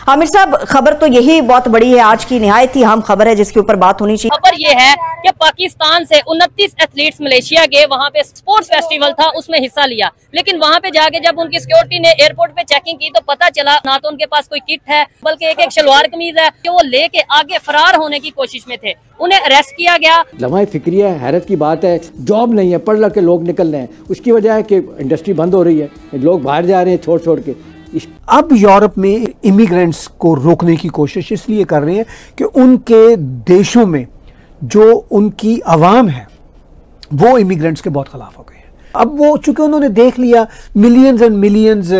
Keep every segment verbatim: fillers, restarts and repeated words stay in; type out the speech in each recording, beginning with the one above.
आमिर साहब, खबर तो यही बहुत बड़ी है, आज की निहायत ही अहम खबर है जिसके ऊपर बात होनी चाहिए। खबर ये है कि पाकिस्तान से उनतीस एथलीट्स मलेशिया गए, वहाँ पे स्पोर्ट्स फेस्टिवल था, उसमें हिस्सा लिया, लेकिन वहाँ पे जाके जब उनकी सिक्योरिटी ने एयरपोर्ट पे चेकिंग की तो पता चला ना तो उनके पास कोई किट है, बल्कि एक एक शलवार कमीज है जो वो लेके आगे फरार होने की कोशिश में थे। उन्हें अरेस्ट किया गया। लम्हा फिक्री है, हैरत की बात है, जॉब नहीं है, पढ़ लग के लोग निकल रहे हैं, उसकी वजह है कि इंडस्ट्री बंद हो रही है, लोग बाहर जा रहे हैं छोड़ छोड़ के। अब यूरोप में इमिग्रेंट्स को रोकने की कोशिश इसलिए कर रहे हैं कि उनके देशों में जो उनकी आवाम है वो इमिग्रेंट्स के बहुत खिलाफ हो गए हैं। अब वो चूंकि उन्होंने देख लिया मिलियंस एंड मिलियंस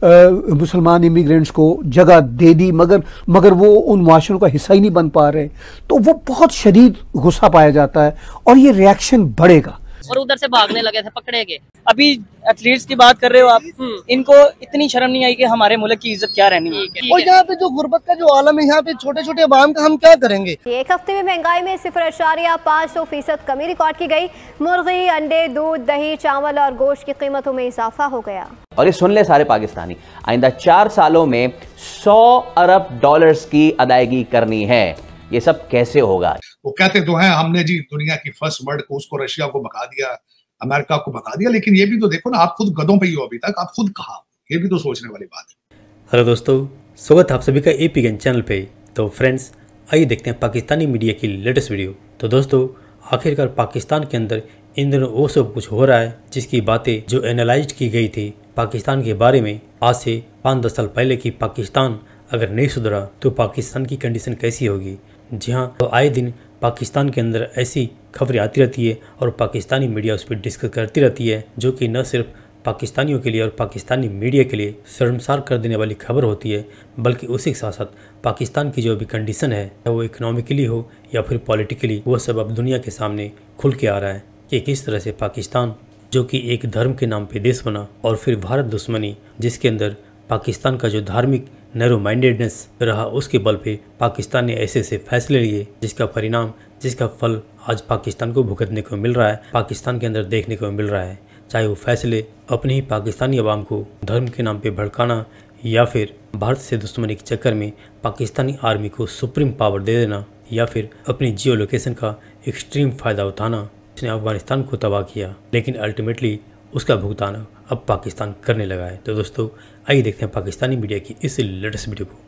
मुसलमान इमिग्रेंट्स को जगह दे दी, मगर मगर वो उन मुआशरों का हिस्सा ही नहीं बन पा रहे, तो वो बहुत शदीद गुस्सा पाया जाता है और ये रिएक्शन बढ़ेगा और उधर से भागने लगे थे, पकड़े गए। अभी एथलीट्स की बात कर रहे हो आप, इनको इतनी शर्म नहीं आई कि हमारे मुल्क की इज्जत क्या रहनी है। और यहाँ पे जो गुर्बत का जो आलम है, यहाँ पे छोटे छोटे अवाम का हम क्या करेंगे। एक हफ्ते में महंगाई में सिफर अशारिया पाँच सौ फीसद कमी रिकॉर्ड की गई। मुर्गी, अंडे, दूध, दही, चावल और गोश्त की कीमतों में इजाफा हो गया। और ये सुन ले सारे पाकिस्तानी, आइंदा चार सालों में सौ अरब डॉलर्स की अदायगी करनी है। ये सब कैसे होगा? वो कहते तो हैं हमने जी दुनिया की फर्स्ट वर्ल्ड को, उसको रशिया को भगा दिया, अमेरिका को भगा दिया, लेकिन ये भी तो देखो ना, आप खुद गधों पे ही हो अभी तक, आप खुद कहा, ये भी तो सोचने वाली बात है। हेलो दोस्तों, स्वागत है आप सभी का एपी गन चैनल पे। तो फ्रेंड्स, आइए देखते हैं पाकिस्तानी मीडिया की लेटेस्ट वीडियो। तो दोस्तों, आखिरकार पाकिस्तान के अंदर इन दिनों वो सब कुछ हो रहा है जिसकी बातें जो एनालाइज की गई थी पाकिस्तान के बारे में आज से पाँच दस साल पहले की, पाकिस्तान अगर नहीं सुधरा तो पाकिस्तान की कंडीशन कैसी होगी। जी हाँ, तो आए दिन पाकिस्तान के अंदर ऐसी खबरें आती रहती है और पाकिस्तानी मीडिया उस पर डिस्कस करती रहती है, जो कि न सिर्फ पाकिस्तानियों के लिए और पाकिस्तानी मीडिया के लिए शर्मसार कर देने वाली खबर होती है, बल्कि उसी के साथ साथ पाकिस्तान की जो भी कंडीशन है, वो इकोनॉमिकली हो या फिर पॉलिटिकली, वो सब अब दुनिया के सामने खुल के आ रहा है कि किस तरह से पाकिस्तान, जो कि एक धर्म के नाम पर देश बना, और फिर भारत दुश्मनी, जिसके अंदर पाकिस्तान का जो धार्मिक नैरो माइंडेडनेस रहा, उसके बल पे पाकिस्तान ने ऐसे ऐसे फैसले लिए जिसका परिणाम, जिसका फल आज पाकिस्तान को भुगतने को मिल रहा है, पाकिस्तान के अंदर देखने को मिल रहा है। चाहे वो फैसले अपने ही पाकिस्तानी अवाम को धर्म के नाम पे भड़काना, या फिर भारत से दुश्मनी के चक्कर में पाकिस्तानी आर्मी को सुप्रीम पावर दे देना, या फिर अपनी जियो लोकेशन का एक्सट्रीम फ़ायदा उठाना, इसने अफगानिस्तान को तबाह किया, लेकिन अल्टीमेटली उसका भुगतान अब पाकिस्तान करने लगा है। तो दोस्तों, आइए देखते हैं पाकिस्तानी मीडिया की इस लेटेस्ट वीडियो को।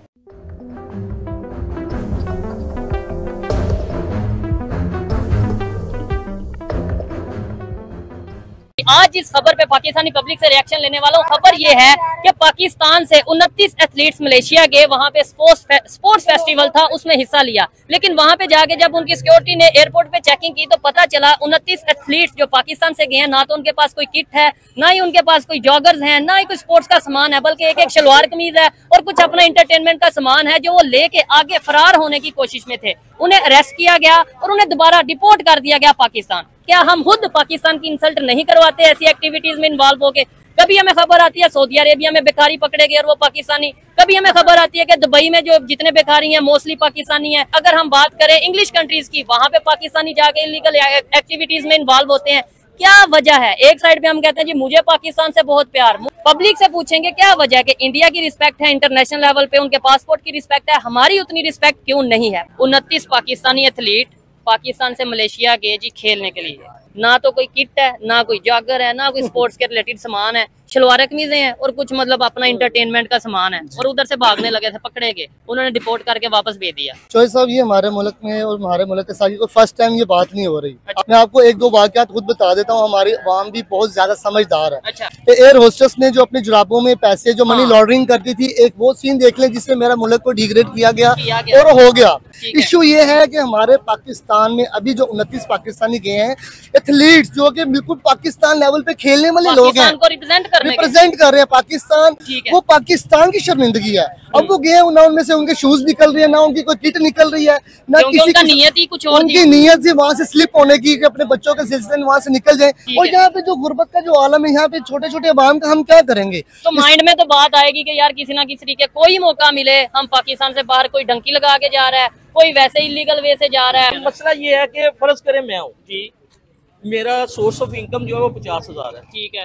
आज इस खबर पे पाकिस्तानी पब्लिक से रिएक्शन लेने वाला हूँ। खबर ये है कि पाकिस्तान से उनतीस एथलीट्स मलेशिया गए, वहाँ पे स्पोर्ट्स फे, स्पोर्ट्स फेस्टिवल था, उसमें हिस्सा लिया, लेकिन वहाँ पे जाके जब उनकी सिक्योरिटी ने एयरपोर्ट पे चेकिंग की तो पता चला उनतीस एथलीट्स जो पाकिस्तान से गए हैं, ना तो उनके पास कोई किट है, ना ही उनके पास कोई जॉगर्स हैं, ना ही कोई स्पोर्ट्स का सामान है, बल्कि एक एक शलवार कमीज है और कुछ अपना इंटरटेनमेंट का सामान है जो वो लेके आगे फरार होने की कोशिश में थे। उन्हें अरेस्ट किया गया और उन्हें दोबारा डिपोर्ट कर दिया गया पाकिस्तान। क्या हम खुद पाकिस्तान की इंसल्ट नहीं करवाते ऐसी एक्टिविटीज में इन्वॉल्व होके? कभी हमें खबर आती है सऊदी अरेबिया में बेकारी पकड़े गए और वो पाकिस्तानी, कभी हमें खबर आती है कि दुबई में जो जितने बेकारी हैं मोस्टली पाकिस्तानी हैं। अगर हम बात करें इंग्लिश कंट्रीज की, वहां पे पाकिस्तानी जाके इलीगल एक्टिविटीज में इन्वॉल्व होते हैं। क्या वजह है? एक साइड पे हम कहते हैं जी मुझे पाकिस्तान से बहुत प्यार, पब्लिक से पूछेंगे क्या वजह है कि इंडिया की रिस्पेक्ट है इंटरनेशनल लेवल पे, उनके पासपोर्ट की रिस्पेक्ट है, हमारी उतनी रिस्पेक्ट क्यों नहीं है? उनतीस पाकिस्तानी एथलीट पाकिस्तान से मलेशिया गए जी खेलने के लिए, ना तो कोई किट है, ना कोई जॉगर है, ना कोई स्पोर्ट्स के रिलेटेड सामान है, शलवार कमीजें हैं और कुछ मतलब अपना इंटरटेनमेंट का सामान है, और उधर से भागने लगे थे, पकड़े गए, उन्होंने डिपोर्ट करके वापस भेज दिया। चौधरी साहब, ये हमारे मुल्क में और हमारे मुल्क के साथ कोई फर्स्ट टाइम ये बात नहीं हो रही। अच्छा। मैं आपको एक दो वाकयात खुद बता देता हूँ, हमारी अवाम भी बहुत ज्यादा समझदार है। अच्छा। एयर होस्टेस ने जो अपने जुराबों में पैसे जो मनी लॉन्ड्रिंग करती थी, एक वो सीन देख लें जिससे मेरा मुल्क को डिग्रेड किया गया, किया गया। और हो गया। इशू ये है कि हमारे पाकिस्तान में अभी जो उनतीस पाकिस्तानी गए हैं एथलीट्स, जो कि बिल्कुल पाकिस्तान लेवल पे खेलने वाले लोग हैं, रिप्रेजेंट रिप्रेजेंट कर रहे हैं पाकिस्तान, वो पाकिस्तान की शर्मिंदगी है। अब वो गए ना, उनमें से उनके शूज निकल रही है, ना उनकी कोई किट निकल रही है, ना किसी की नियत ही कुछ और, उनकी नियत से वहाँ से स्लिप होने की कि अपने बच्चों के सिलसिले में वहाँ से निकल जाए। और यहाँ पे जो गुर्बत का जो आलम है, यहाँ पे छोटे छोटे अवाम का हम क्या करेंगे? तो माइंड में तो बात आएगी कि यार किसी ना किसी तरीके कोई मौका मिले, हम पाकिस्तान से बाहर, कोई डंकी लगा के जा रहा है, कोई वैसे इलीगल वे से जा रहा है। मसला ये है कि फर्ज करें मैं हूँ जी, मेरा सोर्स ऑफ इनकम जो है वो पचास हजार है, ठीक है,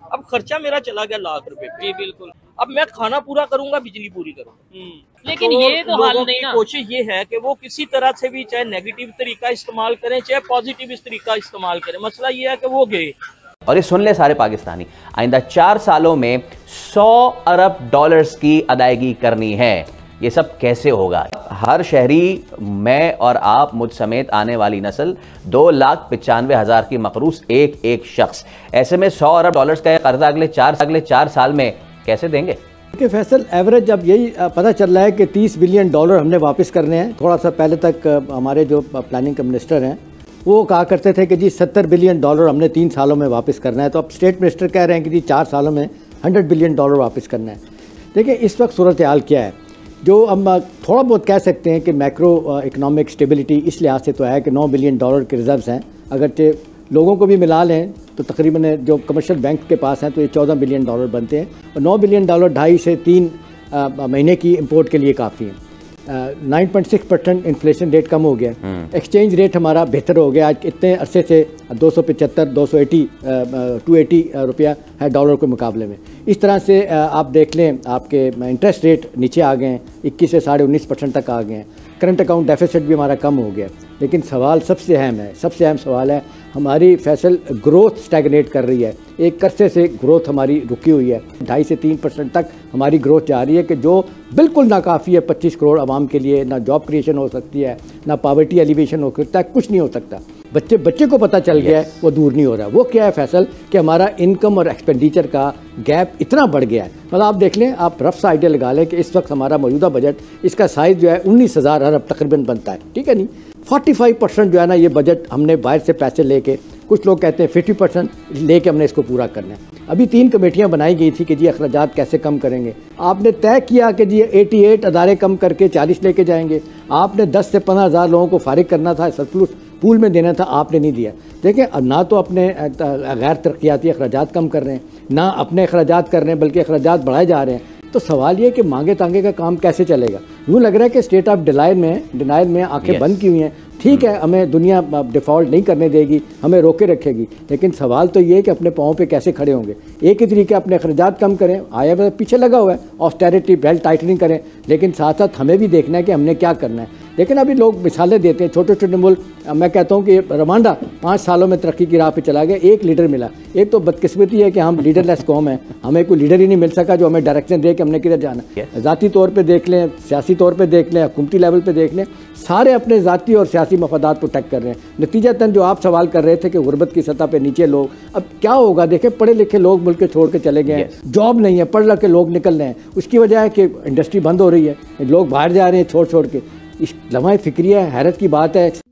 अब खर्चा मेरा चला गया लाख रुपए पे। जी बिल्कुल। अब मैं खाना पूरा करूंगा, बिजली पूरी करूंगा। लेकिन तो ये तो हाल नहीं ना। कोशिश ये है कि वो किसी तरह से भी, चाहे नेगेटिव तरीका इस्तेमाल करें चाहे पॉजिटिव इस तरीका इस्तेमाल करें, मसला ये है कि वो गए। और ये सुन ले सारे पाकिस्तानी, आइंदा चार सालों में सौ अरब डॉलर्स की अदायगी करनी है। ये सब कैसे होगा? हर शहरी, मैं और आप, मुझ समेत आने वाली नस्ल, दो लाख पचानवे हजार की मकरूस एक एक शख्स, ऐसे में सौ अरब डॉलर्स का कर्जा अगले चार अगले चार साल में कैसे देंगे? कि फैसल एवरेज अब यही पता चल रहा है कि तीस बिलियन डॉलर हमने वापस करने हैं। थोड़ा सा पहले तक हमारे जो प्लानिंग के मिनिस्टर हैं वो कहा करते थे कि जी सत्तर बिलियन डॉलर हमने तीन सालों में वापस करना है, तो अब स्टेट मिनिस्टर कह रहे हैं कि जी चार सालों में हंड्रेड बिलियन डॉलर वापस करना है। देखिए इस वक्त सूरत हाल क्या है, जो हम थोड़ा बहुत कह सकते हैं कि मैक्रो इकोनॉमिक स्टेबिलिटी इस लिहाज से तो है कि नौ बिलियन डॉलर के रिजर्व्स हैं, अगरचे लोगों को भी मिला लें तो तकरीबन जो कमर्शियल बैंक के पास हैं तो ये चौदह बिलियन डॉलर बनते हैं, और नौ बिलियन डॉलर ढाई से तीन महीने की इंपोर्ट के लिए काफ़ी है। Nine point six percent inflation rate कम हो गया, एक्सचेंज रेट हमारा बेहतर हो गया। आज इतने अरसे से दो सौ पचहत्तर दो सौ एटी टू एटी रुपया है डॉलर के मुकाबले में। इस तरह से आप देख लें आपके इंटरेस्ट रेट नीचे आ गए हैं, इक्कीस से साढ़े उन्नीस परसेंट तक आ गए हैं। करंट अकाउंट डेफिसिट भी हमारा कम हो गया। लेकिन सवाल सबसे अहम है, सबसे अहम सवाल है हमारी फैसल ग्रोथ स्टैगनेट कर रही है। एक अरसे से ग्रोथ हमारी रुकी हुई है, ढाई से तीन परसेंट तक हमारी ग्रोथ जा रही है कि जो बिल्कुल नाकाफ़ी है पच्चीस करोड़ आवाम के लिए। ना जॉब क्रिएशन हो सकती है, ना पावर्टी एलिवेशन हो सकता है, कुछ नहीं हो सकता। बच्चे बच्चे को पता चल गया है, वो दूर नहीं हो रहा। वो क्या है फैसल कि हमारा इनकम और एक्सपेंडिचर का गैप इतना बढ़ गया है। मतलब आप देख लें, आप रफ सा आइडिया लगा लें कि इस वक्त हमारा मौजूदा बजट इसका साइज़ जो है उन्नीस हज़ार अरब तकरीबन बनता है, ठीक है नहीं। पैंतालीस परसेंट जो है ना ये बजट हमने बाहर से पैसे लेके, कुछ लोग कहते हैं पचास परसेंट लेके हमने इसको पूरा करना है। अभी तीन कमेटियां बनाई गई थी कि जी अखराजात कैसे कम करेंगे। आपने तय किया कि जी अट्ठासी अदारे कम करके चालीस लेके जाएंगे। आपने दस से पंद्रह हज़ार लोगों को फारिग करना था, सरप्लस पूल में देना था, आपने नहीं दिया। देखिए अब ना तो अपने गैर तरक्याती अखराजात कम कर रहे हैं, ना अपने अखराजात कर रहे हैं, बल्कि अखराजात बढ़ाए जा रहे हैं। तो सवाल ये कि मांगे तांगे का काम कैसे चलेगा? यूँ लग रहा है कि स्टेट ऑफ डिनाइल में डिनाइल में आंखें yes. बंद की हुई हैं। ठीक है, हमें दुनिया डिफ़ॉल्ट नहीं करने देगी, हमें रोके रखेगी, लेकिन सवाल तो ये है कि अपने पाँव पे कैसे खड़े होंगे। एक ही तरीके अपने अखराजात कम करें, आया हुआ पीछे लगा हुआ है, ऑस्टेरिटी बेल्ट टाइटनिंग करें, लेकिन साथ साथ हमें भी देखना है कि हमने क्या करना है। लेकिन अभी लोग मिसालें देते हैं, छोटे छोटे मुल्क, मैं कहता हूँ कि रवांडा पाँच सालों में तरक्की की राह पे चला गया, एक लीडर मिला। एक तो बदकिस्मती है कि हम लीडरलेस कौम है, हमें कोई लीडर ही नहीं मिल सका जो हमें डायरेक्शन दे कि हमने किधर जाना है। ज़ाती तौर पे देख लें, सियासी तौर पे देख लें, हुकूमती लेवल पे देख लें, सारे अपने ज़ाती और सियासी मफादात प्रोटेक्ट कर रहे हैं। नतीजतन जो आप सवाल कर रहे थे कि गुर्बत की सतह पे नीचे लोग, अब क्या होगा? देखें पढ़े लिखे लोग मुल्क छोड़ के चले गए हैं, जॉब नहीं है, पढ़ लख के लोग निकल रहे हैं। उसकी वजह है कि इंडस्ट्री बंद हो रही है, लोग बाहर जा रहे हैं छोड़ छोड़ के। इस लम्हा फिक्रिया हैरत की बात है।